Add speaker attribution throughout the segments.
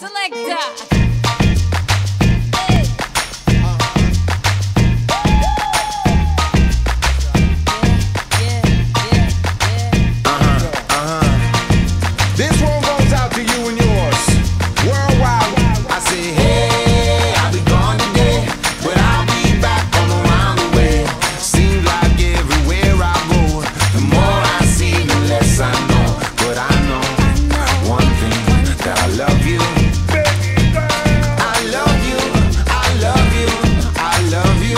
Speaker 1: Selector.
Speaker 2: This one goes out to you and yours. Worldwide. I say, hey, I'll be gone today, but I'll be back from around the way. Seems like everywhere I go, the more I see, the less I know. But I know one thing, that I love you. I love you, I love you, I love you.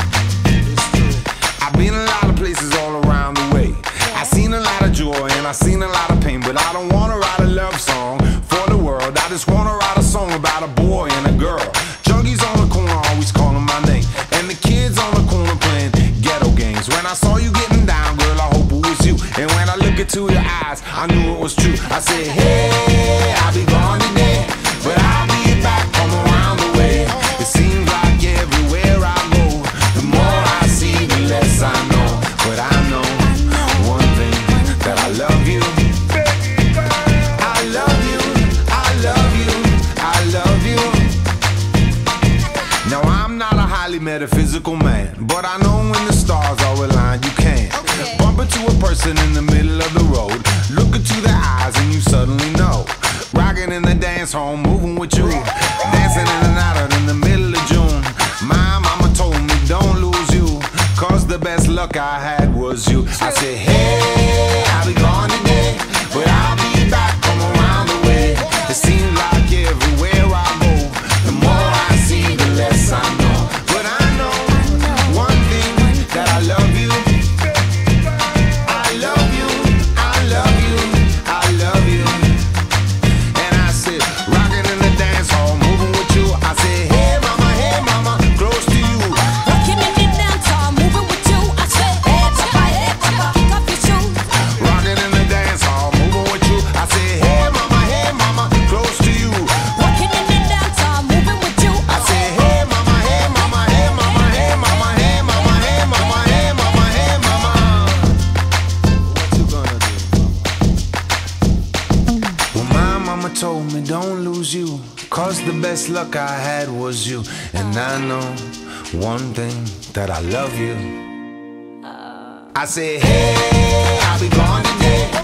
Speaker 2: I've been a lot of places all around the way. I've seen a lot of joy and I've seen a lot of pain, but I don't wanna write a love song for the world. I just wanna write a song about a boy and a girl. Junkies on the corner always calling my name, and the kids on the corner playing ghetto games. When I saw you getting down, girl, I hope it was you. And when I look into your eyes, I knew it was true. I said, hey, I'll be gone today, but I'll be back from around the way. It seems like everywhere I go, the more I see, the less I know. But I know one thing, that I love you. I love you, I love you, I love you. Now I'm not a highly metaphysical man, but I know when the stars are aligned, you can bump into a person in the middle of the road, look into their eyes and you suddenly know. Rocking in the dance hall, moving with you, dancing in and out in the middle of June. My mama told me don't lose you, cause the best luck I had was you. I said, hey, I'll be gone today, but I'll be back from around the way. It seems like everywhere I go, the more I see, the less I know. But I know one thing, that I love you. I love you, I love you, I love you. And I said, rocking in the dance hall, moving with you. I said, hey mama, close to you.
Speaker 1: Rocking in the dance hall, moving with you. I said, hey papa, kick off your shoes.
Speaker 2: Rocking in the dance hall, moving with you. I said, hey mama, close to you.
Speaker 1: Rocking in the dance hall, moving with you.
Speaker 2: I said, hey mama, hey mama, hey mama, hey mama, hey mama, hey mama, hey mama, hey mama. What you gonna do? Well, my mama told me don't lose you, cause the best luck I had was you. And I know one thing, that I love you. I said, hey, I'll be gone today,